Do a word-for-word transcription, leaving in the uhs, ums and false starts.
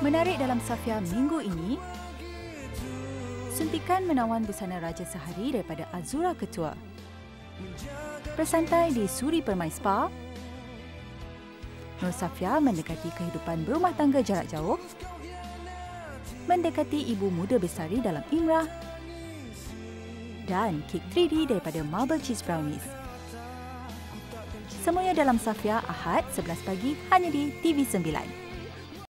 Menarik dalam Safia minggu ini, suntikan menawan busana raja sehari daripada Azura Ketua. Bersantai di Suri Permai Spa. Nur Safia mendekati kehidupan berumah tangga jarak jauh. Mendekati ibu muda bestari dalam Imrah. Dan kek tiga D daripada Marble Cheese Brownies. Semuanya dalam Safia Ahad sebelas pagi hanya di T V sembilan.